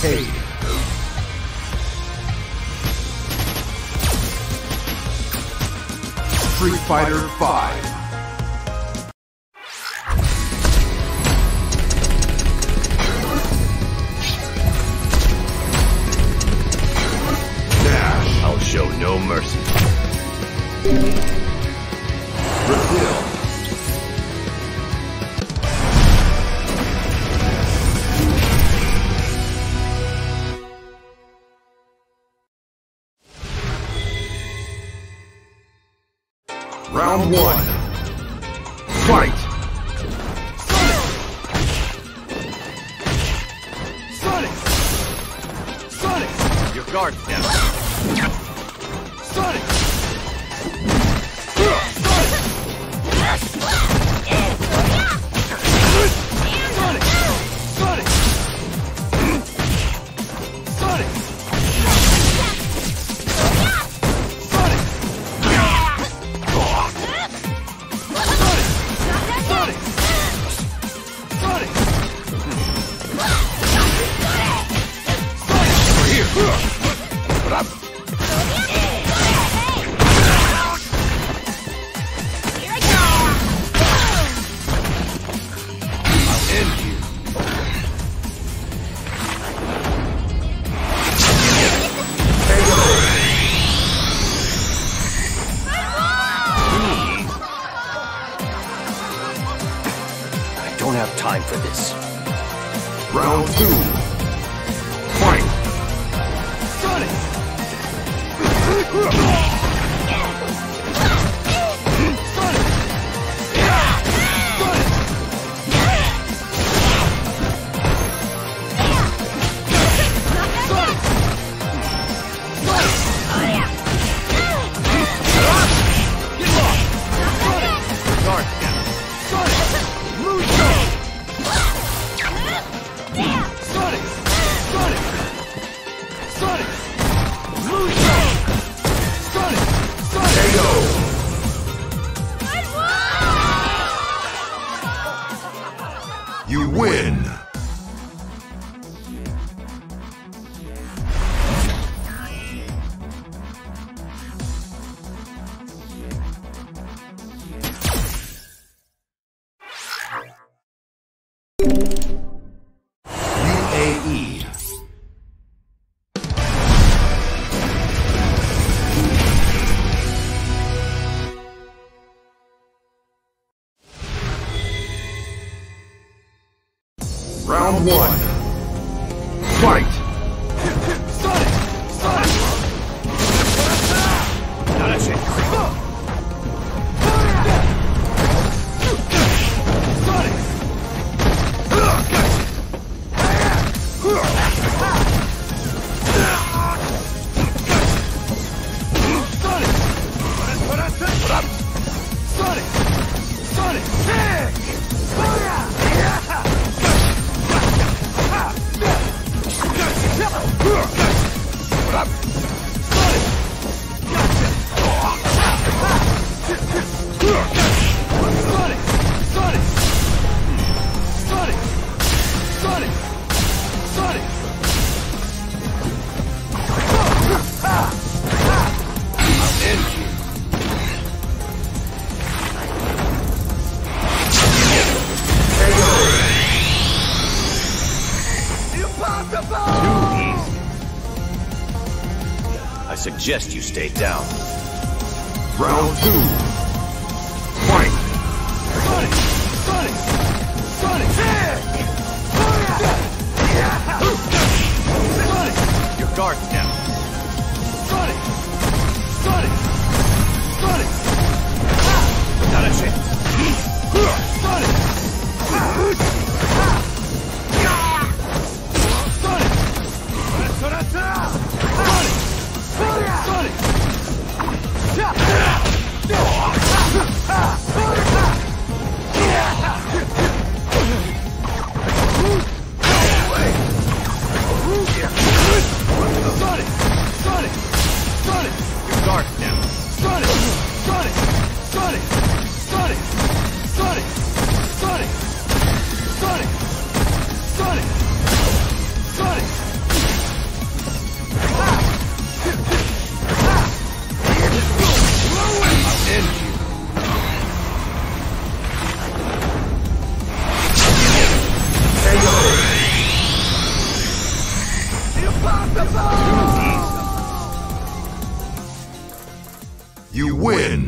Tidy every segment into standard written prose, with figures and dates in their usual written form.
arcade. Street Fighter V. I'll show no mercy. Brazil. Round 1. Fight! Sonic! Sonic! Your guard's down. Sonic! Don't have time for this. Round 2. Fight! Sonic! You win! UAE. Round 1. Fight! Sonic! Sonic! Not a chance. Sonic! Sonic! Sonic! I suggest you stay down. Round 2. Fight! Sonic! Sonic! Sonic! Sonic! Your guard's down. Sonic! Sonic! Sonic! Not a chance. Sonic! Sonic! Sonic! You win.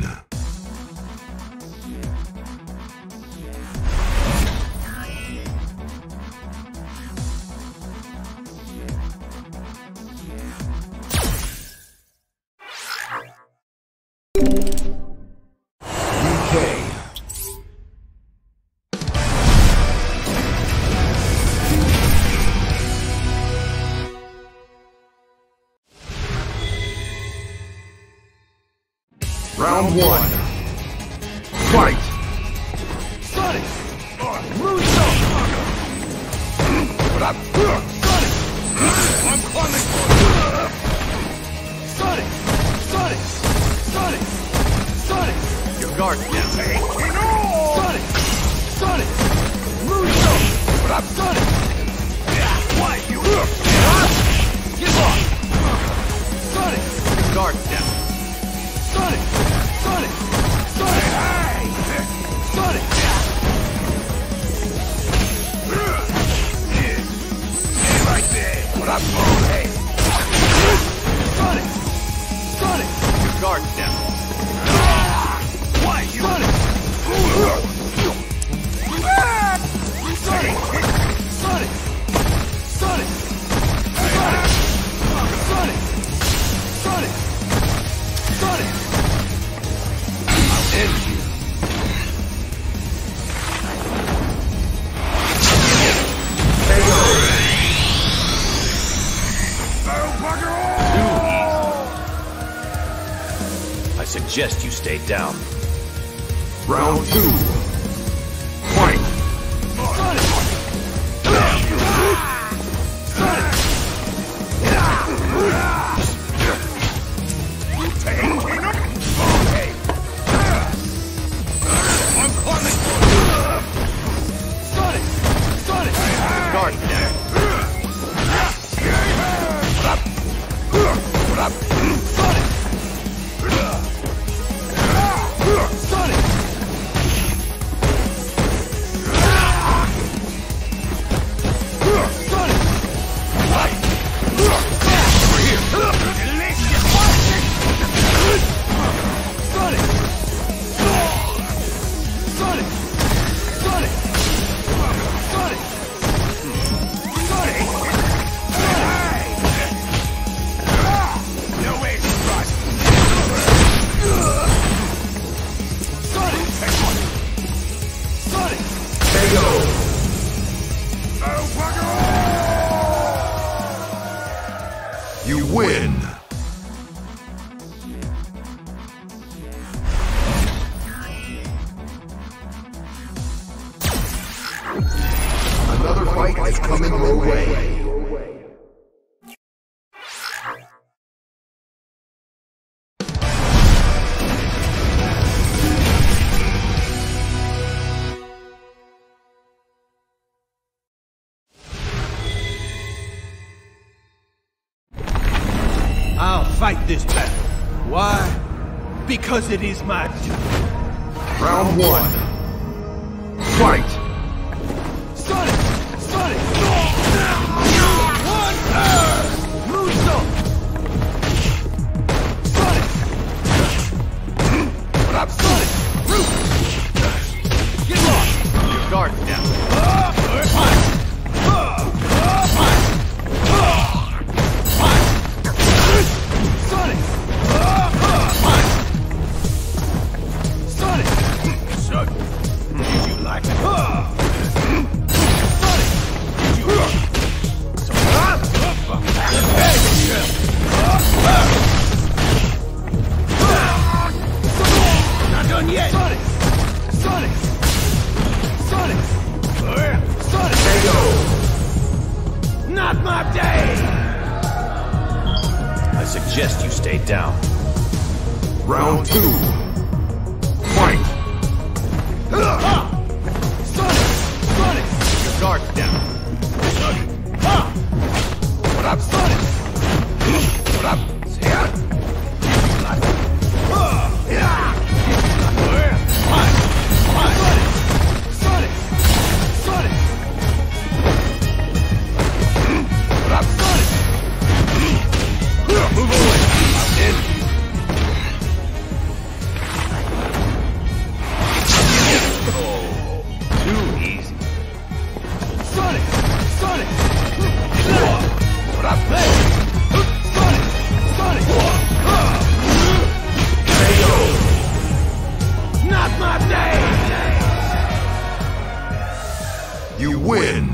Round one. Fight! Sonic! Moonsault! Sonic! I'm coming for you! Sonic! Sonic! Sonic! Sonic! Your guard down. Sonic! Sonic! Moonsault! Sonic! Why you? Get off! Sonic! Your guard down. Sonic! Sonic! Sonic! Sonic! Right there. What up, hey? Sonic! Sonic! Your guard down. Why you? Sonic! Sonic! Sonic! Sonic! Sonic! Sonic! Sonic! I'll end you. I suggest you stay down. Round two. Fight! Sonic! Sonic! I'm coming for Sonic! Sonic! you. Guard down. What up? Sonic! Sonic! Sonic! Over here. Sonic! Sonic! Sonic! Sonic! Sonic! No way to run. Sonic! Sonic! KO! You win. Another fight is coming your way. I'll fight this battle. Why? Because it is my duty. Round one. Fight! Sonic! Sonic! Moonsault! Sonic! What up? Sonic! Get lost! Your guard down. Sonic! Sonic! Son, did you like it? Sonic! Not done yet. Sonic! Sonic! Sonic! Sonic! KO! Not my day! I suggest you stay down. Round two. Fight! Sonic! Sonic! Your guard down. What up? Sonic! What up? Sonic! Sonic! What up? Sonic! Move away. I'm in. Sonic! Sonic! Not my day! You win!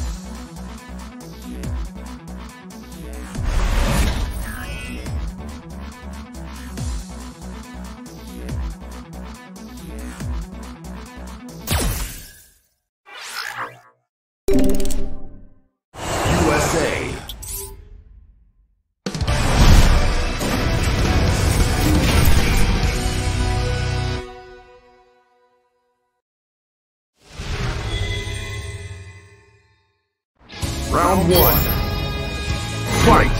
USA! Round 1. Fight!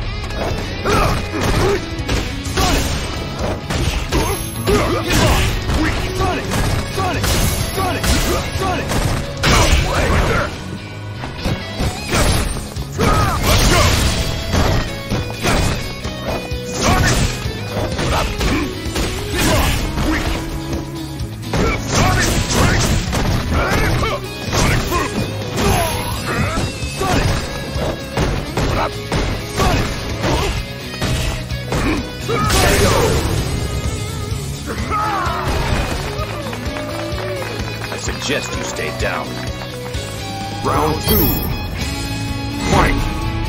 I suggest you stay down. Round 2. Fight!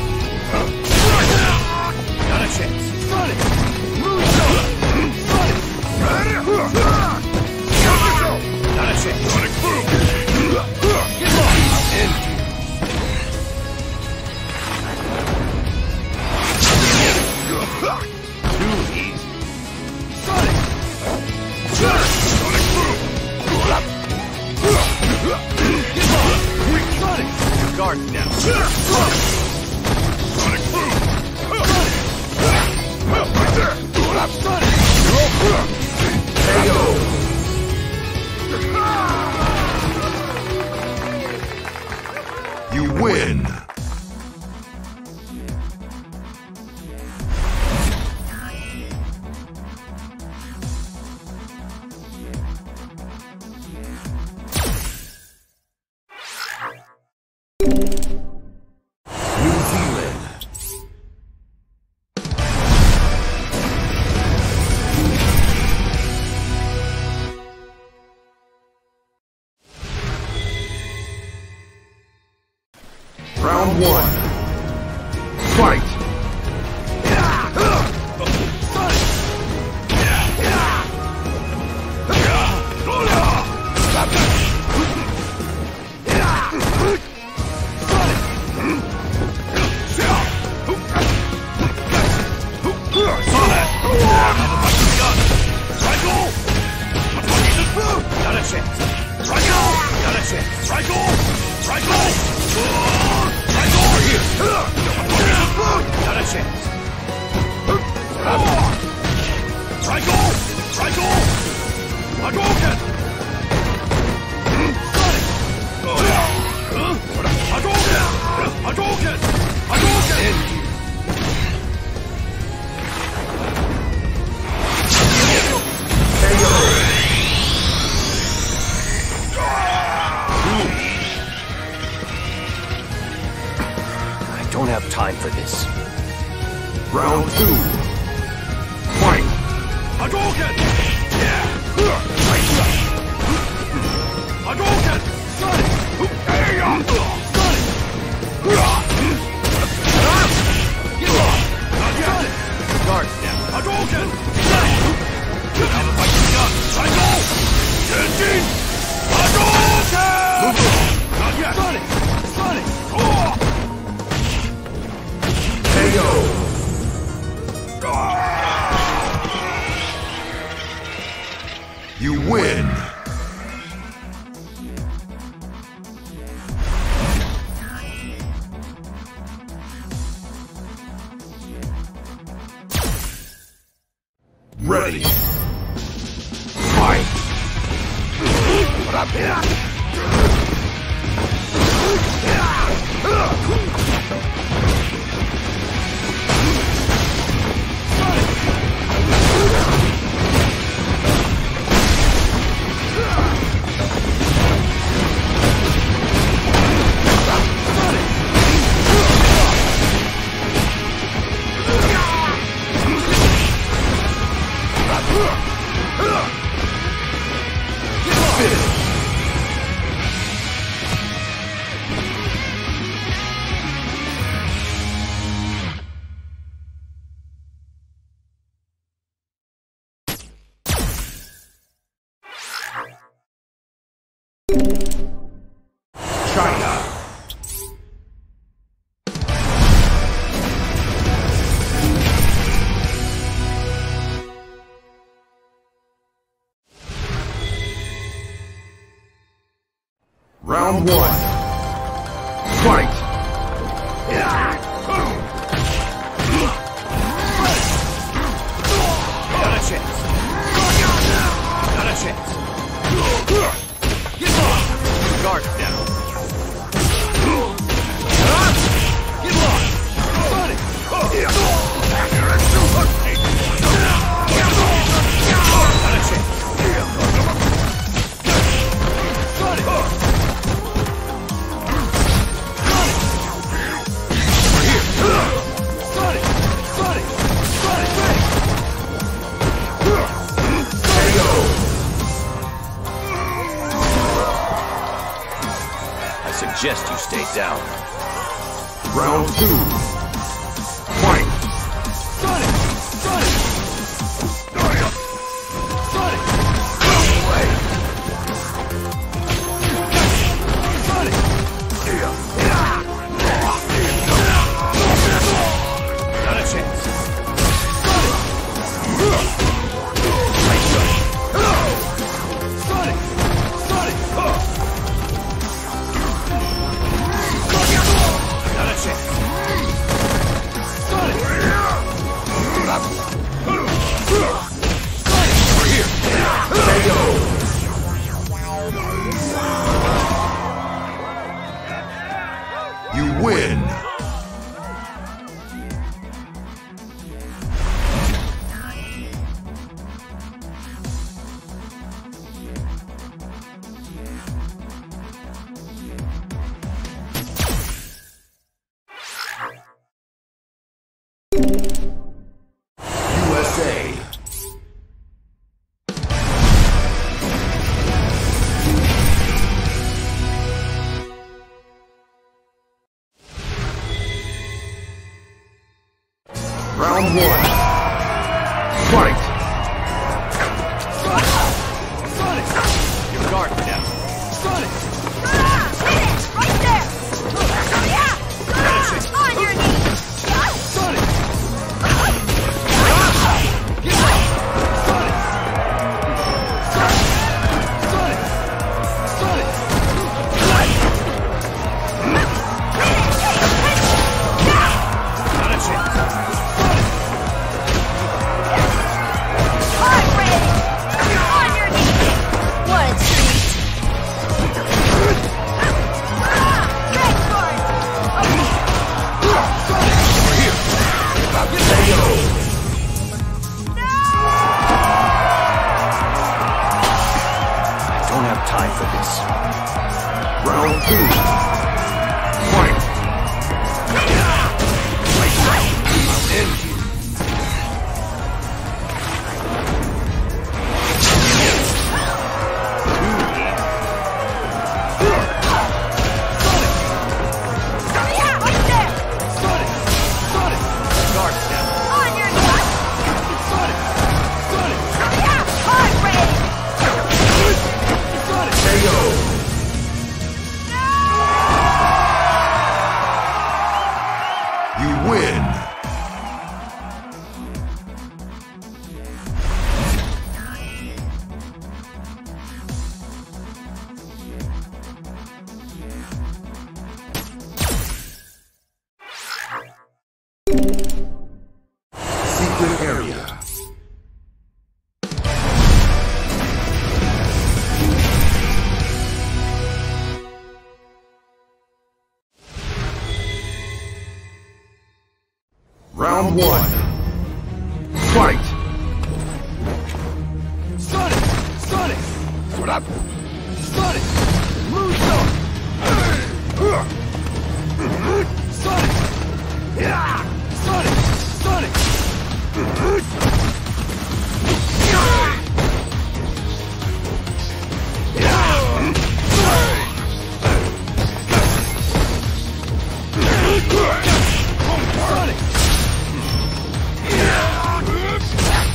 Not a chance. Sonic! Moonsault! Sonic! Not a chance. Sonic boom! Get lost! End you. Too easy. Sonic! Sonic boom! Get lost! Sonic! Guard down. Sonic boom! Right there! Sonic! KO! You win! New Zealand. Round 1. Fight! I don't have time for this. Round 2. Fight! Hadouken! Hadouken! Sonic! Sonic! Get lost! Sonic! Guard down. Hadouken! Now the fight begun! Psycho! Genjin! Hadouken! Not yet! Sonic! Sonic! KO! You win! Ready! Fight! China. Round 1. Fight! Not a chance. Not a chance. Get lost. Guard down. Get lost. Sonic. Not a chance. Sonic. Suggest you stay down. Round 2. Fight! Sonic! Sonic! Sonic! Sonic! Not a chance. Sonic! Sonic! Not a chance. Sonic! You win! USA. Round 1. Fight! Sonic! Your guard down. Sonic! Right there! Yeah! On your knees! Sonic! Get out! Sonic! Sonic! Sonic! Not a chance. Heart rate! On your knees! What a treat! Red sword! I don't have time for this. Round 2. Fight! Yeah, right there! Sonic! Sonic! Guard down. On your knees! Sonic! Sonic! Yeah! Heart rate! Sonic! KO! You win! Secret area. Round 1. Fight! Sonic! Sonic! Sonic! Moonsault! Sonic! Sonic! Sonic! Sonic!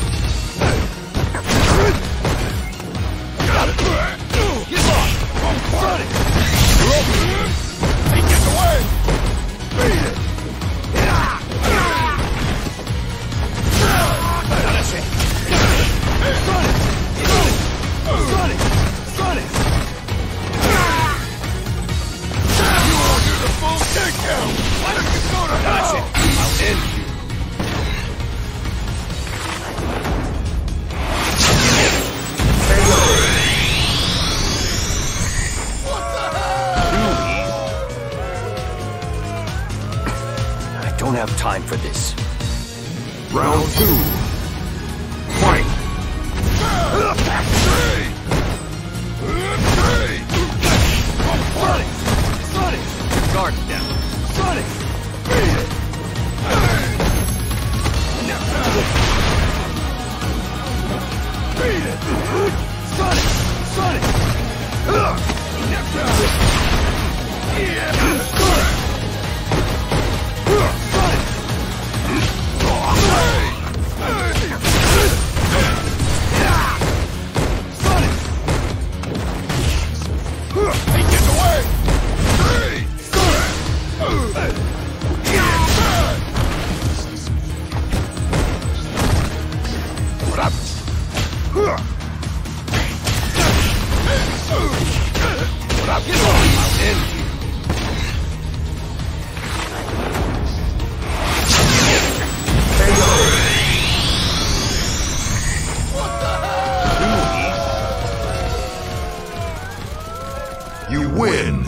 Get lost! don't have time for this. Round 2. Fight! Sonic! Sonic! Guard down. Sonic! Sonic! Sonic! You win!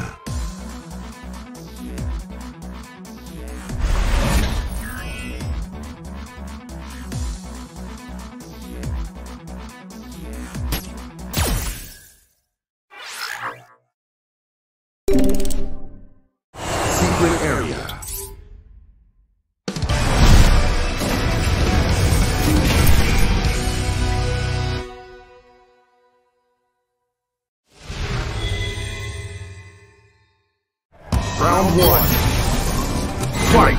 Secret area. Round 1. Fight!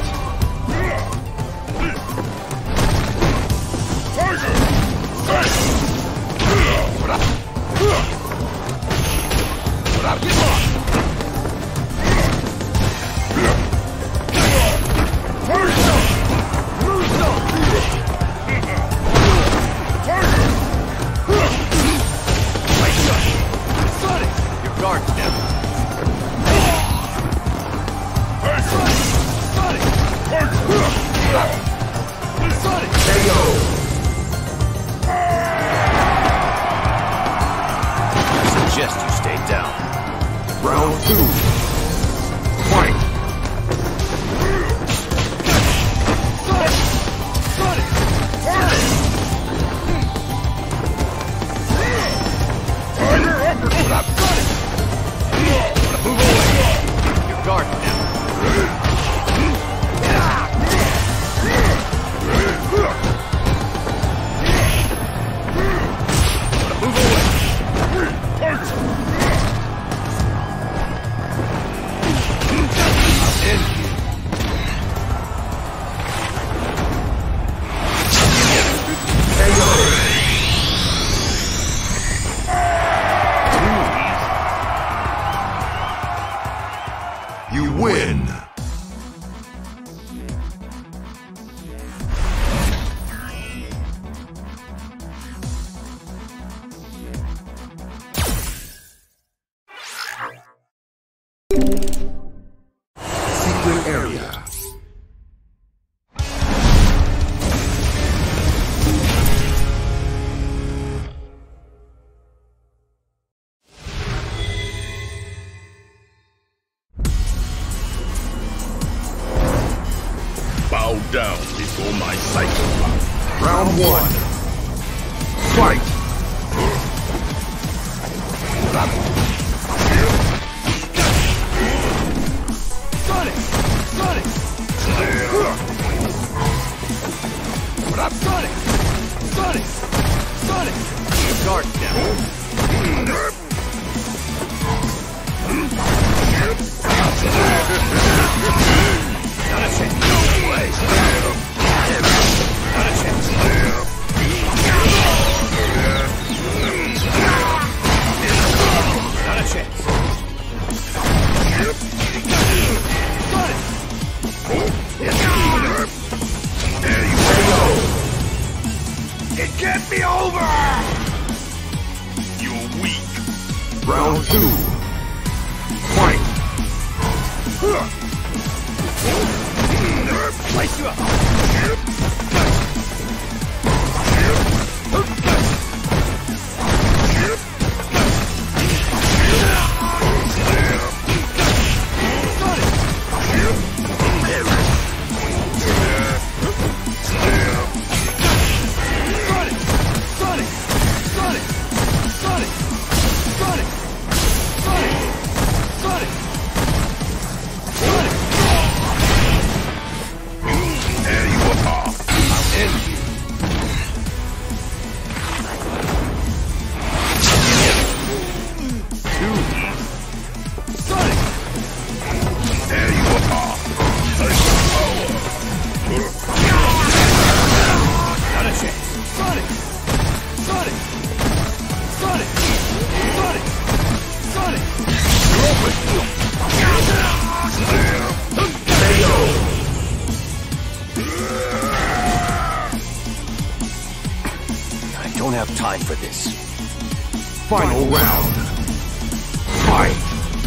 Your guard's down. KO! I suggest you stay down. Round 2. Fight! Move away. Your guard's down. You win! Secret area. Bow down before my psychopath. Round 1. Fight! Sonic! Sonic! Sonic! Sonic! Sonic! Your guard's down. Not a chance. No way. Not a chance. Not a chance. It can't be over! You're weak. Round 2. Fight! Place you up! have time for this. Final round. Fight!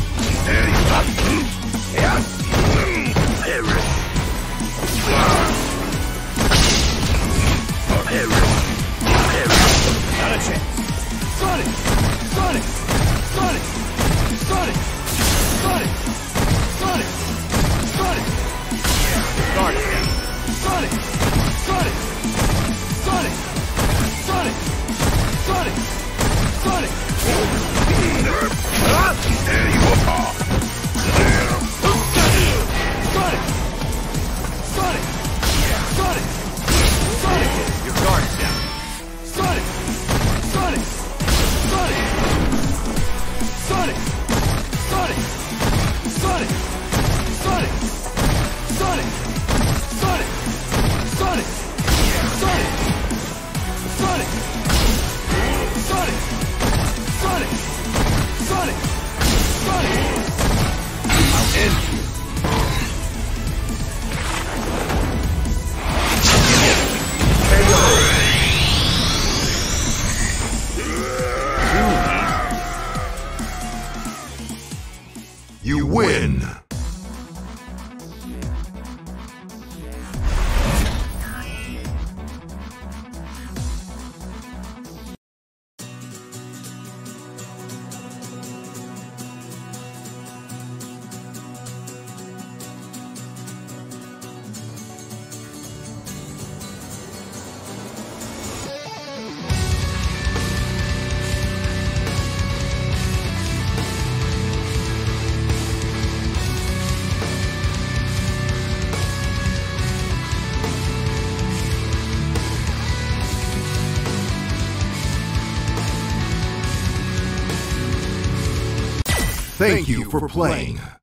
Not a chance. Sonic! Sonic! Sonic! Sonic! Sonic! Sonic! Sonic! Guard it down. Sonic! Sonic! Sonic! Sonic! Sonic! Sonic! There you are! Sonic! Sonic! Sonic! Sonic! Your guard is down. Sonic! Sonic! Sonic! Sonic! Sonic! Sonic! Sonic! Sonic! Sonic! Sonic! Sonic! Sonic! Sonic! Sonic! Sonic! Sonic! I'll end you. You win! Thank you for playing.